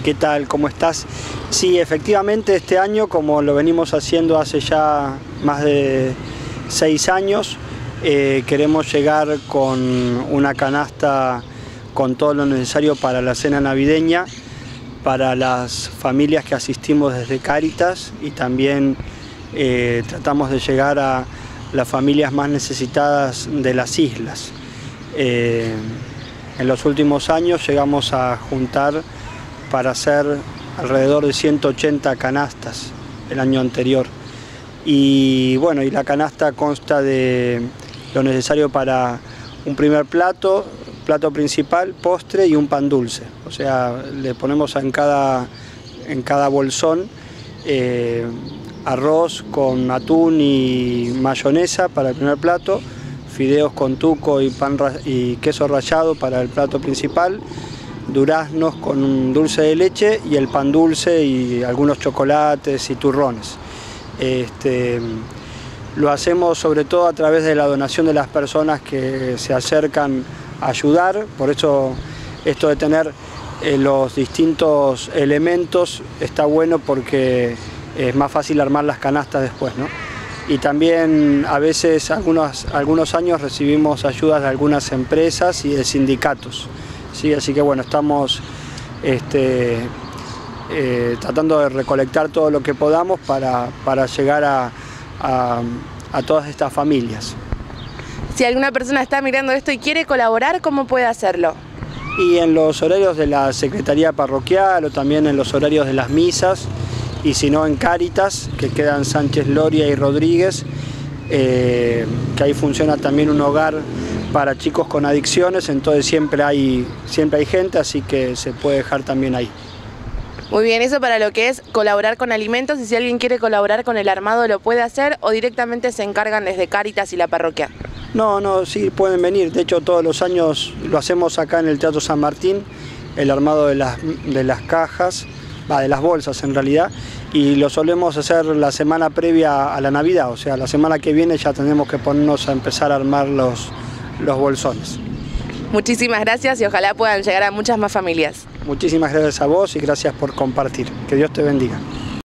¿Qué tal? ¿Cómo estás? Sí, efectivamente este año, como lo venimos haciendo hace ya más de 6 años, queremos llegar con una canasta con todo lo necesario para la cena navideña, para las familias que asistimos desde Cáritas, y también tratamos de llegar a las familias más necesitadas de las islas. En los últimos años llegamos a juntar para hacer alrededor de 180 canastas el año anterior. Y bueno, y la canasta consta de lo necesario para un primer plato principal, postre y un pan dulce. O sea, le ponemos en cada bolsón arroz con atún y mayonesa para el primer plato, fideos con tuco y queso rallado para el plato principal, duraznos con un dulce de leche y el pan dulce y algunos chocolates y turrones. Lo hacemos sobre todo a través de la donación de las personas que se acercan a ayudar, por eso esto de tener los distintos elementos está bueno porque es más fácil armar las canastas después, ¿no? Y también a veces algunos años recibimos ayudas de algunas empresas y de sindicatos, ¿sí? Así que bueno, estamos tratando de recolectar todo lo que podamos para llegar a todas estas familias. Si alguna persona está mirando esto y quiere colaborar, ¿cómo puede hacerlo? Y en los horarios de la Secretaría Parroquial o también en los horarios de las misas, y si no en Cáritas, que quedan Sánchez Loria y Rodríguez, que ahí funciona también un hogar para chicos con adicciones, entonces siempre hay gente, así que se puede dejar también ahí. Muy bien, eso para lo que es colaborar con alimentos, y si alguien quiere colaborar con el armado lo puede hacer, o directamente se encargan desde Cáritas y la parroquia. No, sí, pueden venir. De hecho, todos los años lo hacemos acá en el Teatro San Martín, el armado de las cajas, de las bolsas en realidad, y lo solemos hacer la semana previa a la Navidad, o sea, la semana que viene ya tenemos que ponernos a empezar a armar los bolsones. Muchísimas gracias y ojalá puedan llegar a muchas más familias. Muchísimas gracias a vos y gracias por compartir. Que Dios te bendiga.